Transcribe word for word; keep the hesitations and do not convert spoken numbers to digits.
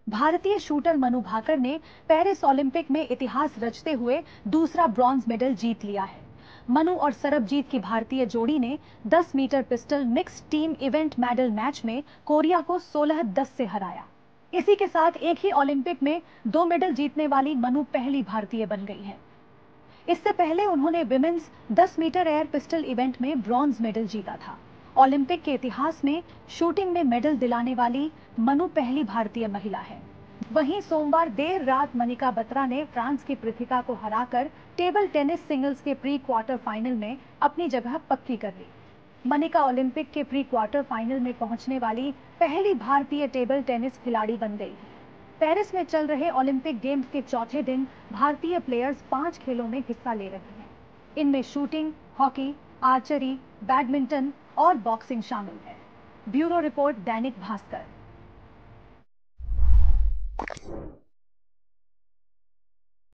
भारतीय शूटर मनु भाकर ने Paris Olympic में इतिहास रचते हुए दूसरा ब्रॉन्ज मेडल जीत लिया है। मनु और सरबजीत की भारतीय जोड़ी ने दस metre pistol mix team event medal match में कोरिया को सोलह दस से हराया। इसी के साथ एक ही ओलंपिक में दो मेडल जीतने वाली मनु पहली भारतीय बन गई है। इससे पहले उन्होंने विमेंस दस मीटर एयर पिस्टल इवेंट में ब्रॉन्ज मेडल जीता था। ओलंपिक के इतिहास में शूटिंग में मेडल दिलाने वाली मनु पहली भारतीय महिला है। वहीं सोमवार देर रात मनिका बत्रा ने फ्रांस की पृथिका को हराकर टेबल टेनिस सिंगल्स के प्री क्वार्टर फाइनल में अपनी जगह पक्की कर ली। मनिका ओलंपिक के प्री क्वार्टर फाइनल में पहुंचने वाली पहली भारतीय टेबल टेनिस खिलाड़ी बन गई है। पेरिस में चल रहे ओलंपिक गेम्स के चौथे दिन भारतीय प्लेयर्स पांच खेलों में हिस्सा ले रहे हैं। इनमें शूटिंग, हॉकी, आर्चरी, बैडमिंटन और बॉक्सिंग शामिल है। Bureau report, Dainik Bhaskar.